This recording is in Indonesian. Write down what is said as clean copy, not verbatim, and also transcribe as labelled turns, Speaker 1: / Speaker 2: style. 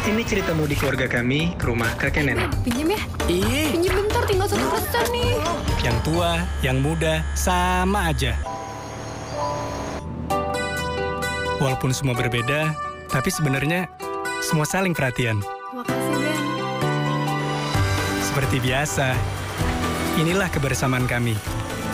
Speaker 1: Ini cerita mudik keluarga kami ke rumah kakek nenek.
Speaker 2: Pinjam ya?
Speaker 3: Ih,
Speaker 2: Pinjam bentar, tinggal 1% nih.
Speaker 4: Yang tua, yang muda, sama aja. Walaupun semua berbeda, tapi sebenarnya semua saling perhatian.
Speaker 2: Makasih, Ben.
Speaker 4: Seperti biasa, inilah kebersamaan kami.